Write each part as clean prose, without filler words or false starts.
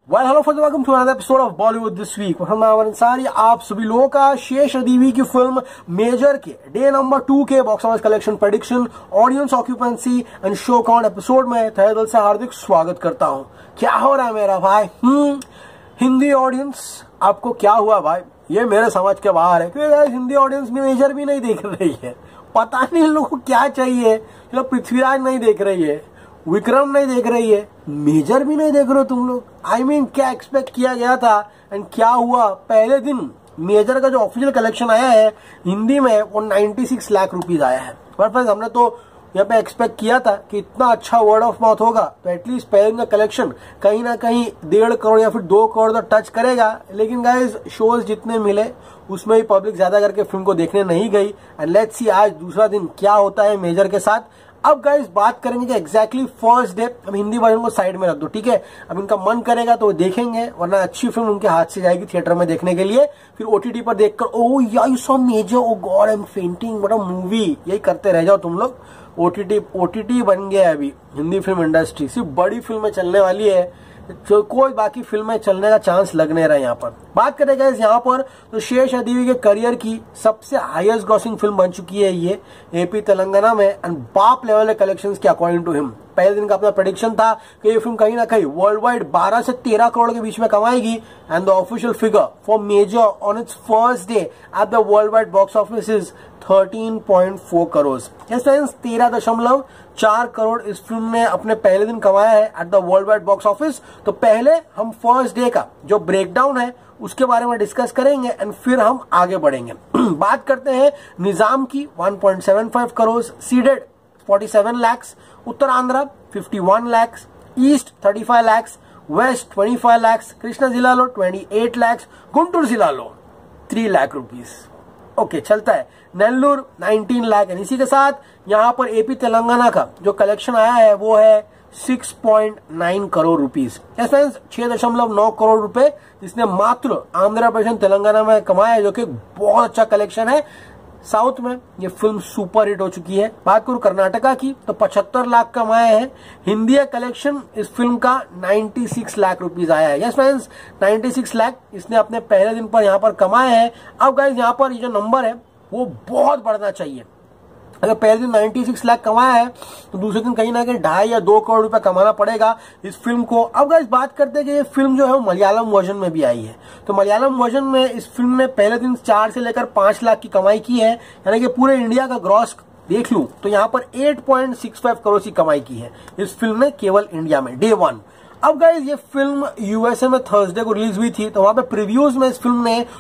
Well hello friends, welcome to another episode of Bollywood this week. मैं अंसारी आप सभी लोगों का शेष अदीवी की फिल्म मेजर के डे नंबर 2 के box office collection prediction, audience occupancy and show count episode में तहे दिल से हार्दिक स्वागत करता हूं। क्या हो रहा है मेरा भाई? हिंदी ऑडियंस, आपको क्या हुआ भाई? ये मेरे समझ के बाहर है क्योंकि हिंदी ऑडियंस में मेजर भी नहीं देख रही है। पता नहीं इन लोगों को क्या चाहिए। चलो, पृथ्वीराज नहीं देख रही है, विक्रम नहीं देख रही है, मेजर भी नहीं देख रहे हो तुम लोग। आई मीन क्या एक्सपेक्ट किया गया था एंड क्या हुआ? पहले दिन मेजर का जो ऑफिशियल कलेक्शन आया है हिंदी में वो 96 लाख रुपीज आया है। बट फ्रेंड्स, हमने तो यहाँ पे एक्सपेक्ट किया था कि इतना अच्छा वर्ड ऑफ माउथ होगा तो एटलीस्ट पहले दिन का कलेक्शन कहीं ना कहीं 1.5 करोड़ या फिर 2 करोड़ तो टच करेगा। लेकिन गाइज, शोज जितने मिले उसमें ही पब्लिक ज्यादा करके फिल्म को देखने नहीं गई। एंड लेट्स सी आज दूसरा दिन क्या होता है मेजर के साथ। अब गाइस बात करेंगे कि एग्जैक्टली फर्स्ट डे। अब हिंदी वर्जन को साइड में रख दो, ठीक है। अब इनका मन करेगा तो वो देखेंगे, वरना अच्छी फिल्म उनके हाथ से जाएगी थिएटर में देखने के लिए। फिर ओटीटी पर देखकर oh yeah you saw Major, oh God I am fainting, what a movie, यही करते रह जाओ तुम लोग। ओटीटी बन गया है अभी हिंदी फिल्म इंडस्ट्री, सिर्फ बड़ी फिल्में चलने वाली है, जो कोई बाकी फिल्में चलने का चांस लग नहीं रहा है। यहाँ पर बात करें गाइस यहाँ पर तो शेष अदीवी के करियर की सबसे हाईएस्ट ग्रॉसिंग फिल्म बन चुकी है ये एपी तेलंगाना में एंड बाप लेवल कलेक्शंस के अकॉर्डिंग टू हिम। पहले दिन का अपना प्रेडिक्शन था कि ये फिल्म कहीं ना कहीं वर्ल्ड वाइड 12 से 13 करोड़ के बीच में कमाएगी and the official figure for Major on its first day at the world wide box office is 13.4 crore. 13.4 crore इस फिल्म ने अपने पहले दिन कमाया है at the world wide box office. तो पहले हम फर्स्ट डे का जो ब्रेकडाउन है उसके बारे में डिस्कस करेंगे एंड फिर हम आगे बढ़ेंगे। बात करते हैं निजाम की 1.75 crore, ceded 47 lakh, Uttar Andhra 51 lakh, east 35 lakh, west 25 lakh, Krishna जिलालो 28 लाख, गुंटूर जिलालो 3 लाख रुपीस। ओके, चलता है। नेल्लूर 19 लाख। इसी के साथ यहाँ पर एपी तेलंगाना का जो कलेक्शन आया है वो है 6.9 करोड़ रुपीस। 6.9 करोड़ रुपए जिसने मात्र आंध्र प्रदेश तेलंगाना में कमाया है, जो कि बहुत अच्छा कलेक्शन है। साउथ में ये फिल्म सुपर हिट हो चुकी है। बात करूं कर्नाटका की तो 75 लाख कमाया है। हिंदी कलेक्शन इस फिल्म का 96 लाख रुपीज आया है। यस फ्रेंड्स, 96 लाख इसने अपने पहले दिन पर यहाँ पर कमाया है। अब गाइस यहाँ पर ये जो नंबर है वो बहुत बढ़ना चाहिए। अगर पहले दिन 96 लाख कमाया है तो दूसरे दिन कहीं ना कहीं 2.5 या 2 करोड़ रुपए कमाना पड़ेगा इस फिल्म को। अब गाइस बात करते हैं कि ये फिल्म जो है वो मलयालम वर्जन में भी आई है। तो मलयालम वर्जन में इस फिल्म ने पहले दिन 4 से लेकर 5 लाख की कमाई की है, यानी कि पूरे इंडिया का ग्रॉस देख लूं तो यहाँ पर 8.65 करोड़ की कमाई की है इस फिल्म ने केवल इंडिया में डे 1। अब गाइस ये फिल्म यूएसए में थर्सडे को रिलीज हुई थी, तो वहां पे प्रीव्यूज में इस फिल्म ने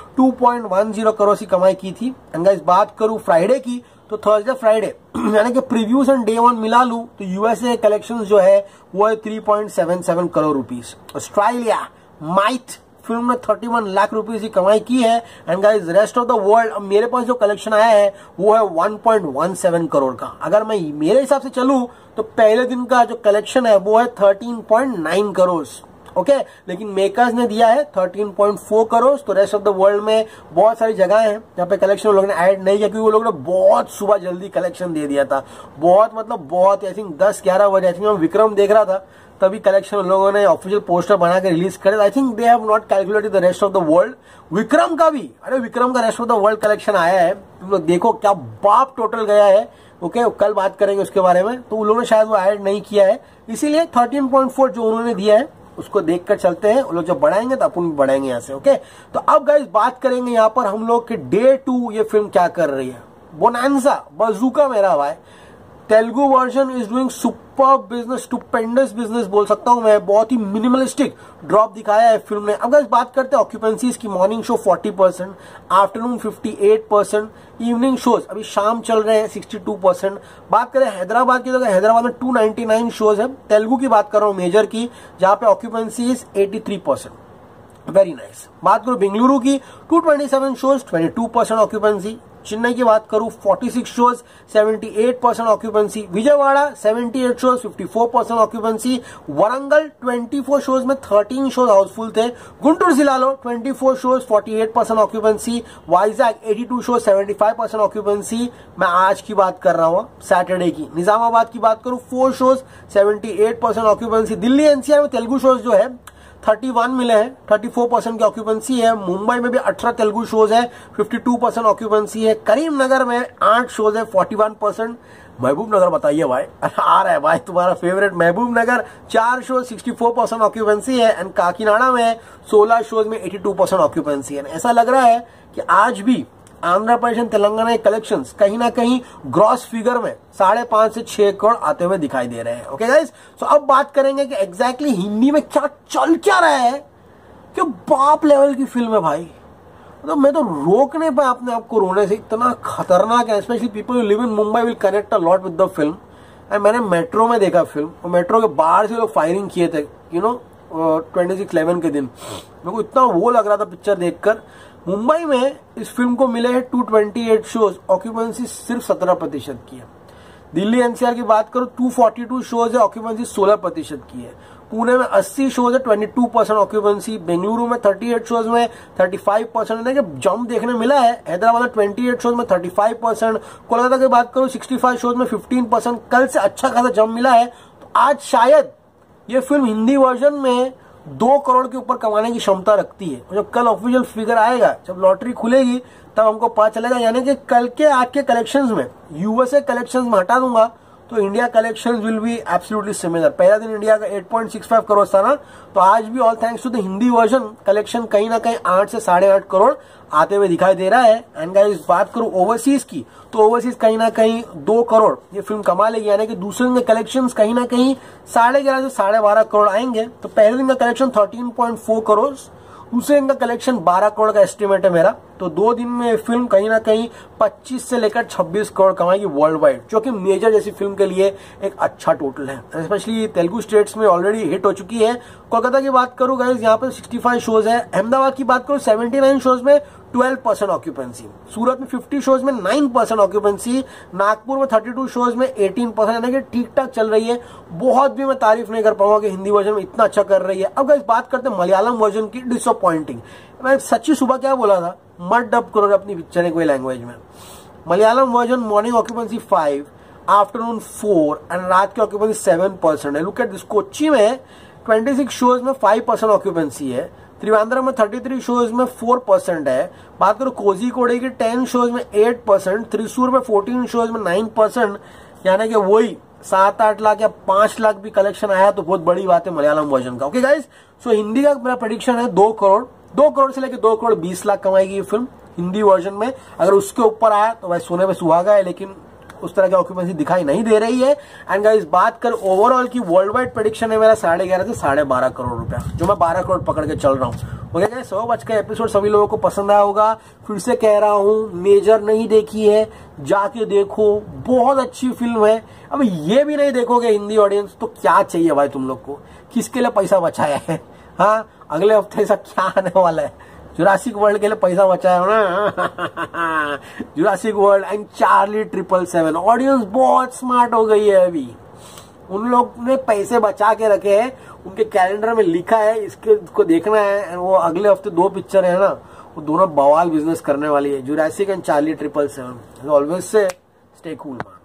2.10 करोड़ की कमाई की थी। एंड गाइस बात करूं फ्राइडे की तो थर्सडे फ्राइडे यानी कि प्रीव्यूज एंड डे 1 मिला लूं तो यूएसए कलेक्शंस जो है वो है 3.77 करोड़ रुपीस। ऑस्ट्रेलिया माइट फिल्म ने 31 लाख रुपीस की कमाई की है। And guys rest of the world, अब मेरे पास जो कलेक्शन आया है वो है 1.17 करोड़ का। अगर मैं मेरे हिसाब से चलूं तो पहले दिन का जो कलेक्शन है वो है 13.9 करोड़। ओके, लेकिन मेकर्स ने दिया है 13.4 करोड़। तो रेस्ट ऑफ द वर्ल्ड में बहुत सारी जगह हैं जहाँ पे कलेक्शन लोगों ने ऐड नहीं किया, क्योंकि वो लोगों ने बहुत सुबह जल्दी कलेक्शन दे दिया था। बहुत मतलब बहुत, आई थिंक 10-11 बजे, आई थिंक मैं विक्रम देख रहा था तभी कलेक्शन लोगों ने ऑफिशियल पोस्टर बना के रिलीज करे। I think they have not calculated the rest of the world. Vikram का भी, अरे विक्रम का rest of the world collection आया है, तुम लोग देखो क्या बाप टोटल गया है। ओके, कल बात करेंगे उसके बारे में। तो उन लोगों ने शायद वो ऐड नहीं किया है, इसीलिए 13.4 जो उन्होंने दिया है उसको देखकर चलते हैं। वो लोग जब बढ़ाएंगे तो अपन भी बढ़ाएंगे यहाँ से। ओके, तो अब गाइस बात करेंगे यहाँ पर हम लोग के डे 2 ये फिल्म क्या कर रही है। बोनांजा बजूका मेरा भाई, Telugu version is doing super business, stupendous business बोल सकता हूं मैं। बहुत ही मिनिमलिस्टिक ड्रॉप दिखाया है फिल्म ने। अब गाइस बात करते हैं ऑक्यूपेंसीज की। Morning show 40%, afternoon 58%, evening shows अभी शाम चल रहे हैं 62%। बात करें हैदराबाद की तो हैदराबाद में 299 शोज है। तेलुगु की बात कर रहा हूं मेजर की, जहां पे ऑक्यूपेंसी इज 83%। Very nice. बात करूं बेंगलुरु की 227 शोज, 22% ऑक्यूपेंसी। चेन्नई की बात करूं 46 shows, 78% occupancy. Vijayawada 78 shows, 54% occupancy. Warangal 24 shows में 13 शोज हाउसफुल थे। गुंटूर जिलालो 24 shows, 48% occupancy. Vizag 82 shows, 75% occupancy. मैं आज की बात कर रहा हूं, सैटरडे की। निजामाबाद की बात करूं 4 शोज, 78% ऑक्यूपेंसी। दिल्ली एनसीआर में तेलुगु शोज जो है 31 मिले हैं, 34% की ऑक्यूपेंसी है। मुंबई में भी 18 तेलुगु शोज है, 52% ऑक्यूपेंसी है। करीमनगर में 8 शोज है, 41%। महबूब नगर बताइए भाई, आ रहा है भाई तुम्हारा favourite Mahbub Nagar, 4 shows, 64% occupancy है। एंड काकीनाडा में 16 शोज में 82% ऑक्यूपेंसी है। ऐसा लग रहा है कि आज भी आंध्र प्रदेश एंड तेलंगाना के कलेक्शंस कहीं ना कहीं ग्रॉस फिगर में 5.5 से 6 करोड़ आते हुए दिखाई दे रहे हैं। ओके गाइस, सो अब बात करेंगे कि एग्जैक्टली हिंदी में क्या चल क्या रहा है। कि बाप लेवल की फिल्म है भाई, तो मैं तो रोक नहीं पाया अपने आप को रोने से, इतना खतरनाक है। Specially people who live in Mumbai will connect a lot with the film. And मैंने मेट्रो में देखा फिल्म, और मेट्रो के बाहर से लोग फायरिंग किए थे, 26/11 के दिन। मेरे को इतना वो लग रहा था पिक्चर देखकर। मुंबई में इस फिल्म को मिले हैं 228 शोज, ऑक्यूपेंसी सिर्फ 17% की है। दिल्ली एनसीआर की बात करो 242 शोज है, ऑक्यूपेंसी 16% की है। पुणे में 80 शोज है, 22% ऑक्यूपेंसी। बेंगलुरु में 38 शोज में 35% जंप देखने मिला है। हैदराबाद में 28 शोज में 35%। कोलकाता की बात करो 65 शोज में 15%। कल से अच्छा खासा जंप मिला है। तो आज शायद ये फिल्म हिंदी वर्जन में 2 करोड़ के ऊपर कमाने की क्षमता रखती है। जब कल ऑफिशियल फिगर आएगा, जब लॉटरी खुलेगी, तब हमको पता चलेगा। यानी कि कल के आज के कलेक्शंस में यूएसए कलेक्शंस में हटा दूंगा तो India collections will be absolutely similar. पहला दिन इंडिया का 8.65 करोड़ था ना, तो आज भी all thanks to the Hindi version collection कहीं ना कहीं 8 से 8.5 करोड़ आते हुए दिखाई दे रहा है। एंड गाइस बात करूं ओवरसीज की, तो ओवरसीज कहीं ना कहीं 2 करोड़ ये फिल्म कमा लेगी। यानी कि दूसरे दिन के कलेक्शंस कहीं ना कहीं 11.5 से 12.5 करोड़ आएंगे। तो पहले दिन का कलेक्शन 13.4 करोड़, दूसरे दिन का कलेक्शन 12 करोड़ का एस्टिमेट है मेरा। तो 2 दिन में फिल्म कहीं ना कहीं 25 से लेकर 26 करोड़ कमाएगी वर्ल्ड वाइड, जो कि मेजर जैसी फिल्म के लिए एक अच्छा टोटल है। स्पेशली तेलुगु स्टेट्स में ऑलरेडी हिट हो चुकी है। कोलकाता की बात करूं गाइस, यहाँ पर 65 शोज है। अहमदाबाद की बात करूं 79 शोज में 12% ऑक्यूपेंसी। सूरत में 50 शोज में 9% ऑक्यूपेंसी। नागपुर में 32 शोज में 18%, यानी कि ठीक ठाक चल रही है। बहुत भी मैं तारीफ नहीं कर पाऊंगा कि हिंदी वर्जन में इतना अच्छा कर रही है। अब गाइस बात करते हैं मलयालम वर्जन की, डिसअपॉइंटिंग। मैं सच्ची सुबह क्या बोला था, मत डब करो अपनी पिक्चर है कोई लैंग्वेज में। Malayalam version morning occupancy 5, afternoon 4 and रात की ऑक्यूपेंसी 7% है। Look at this. कोच्चि में 26 शोज में 5% ऑक्यूपेंसी है। त्रिवेंद्रम में 33 शोज में 4% है। बात करो कोझिकोडे की 10 शोज में 8%, त्रिशूर में 14 शोज में 9%, यानी कि वही 7-8 लाख या 5 लाख भी कलेक्शन आया तो बहुत बड़ी बात है मलयालम वर्जन का। ओके गाइस, सो हिंदी का मेरा प्रेडिक्शन है 2 करोड़। 2 करोड़ से लेकर 2 करोड़ 20 लाख कमाएगी ये फिल्म हिंदी वर्जन में। अगर उसके ऊपर आया तो भाई सोने पे सुहागा है, लेकिन उस तरह की ऑक्यूपेंसी दिखाई नहीं दे रही है। एंड गाइस बात कर ओवरऑल की, वर्ल्ड वाइड प्रेडिक्शन है मेरा 11.5 से 12.5 करोड़ रुपया, जो मैं 12 करोड़ पकड़ के चल रहा हूँ। ओके गाइस, 100 आज का एपिसोड सभी लोगों को पसंद आया होगा। फिर से कह रहा हूँ, मेजर नहीं देखी है जाके देखो, बहुत अच्छी फिल्म है। अब ये भी नहीं देखोगे हिंदी ऑडियंस तो क्या चाहिए भाई तुम लोग को, किसके लिए पैसा बचाया है। हाँ, अगले हफ्ते ऐसा क्या आने वाला है, जुरासिक वर्ल्ड के लिए पैसा बचाया हो ना। Jurassic World and Charlie 777। Audience बहुत स्मार्ट हो गई है अभी, उन लोग ने पैसे बचा के रखे हैं, उनके कैलेंडर में लिखा है इसको देखना है। वो अगले हफ्ते 2 पिक्चर है ना, वो दोनों बवाल बिजनेस करने वाली है, जुरासिक एंड चार्ली 777। ऑलवेज से स्टे कूल।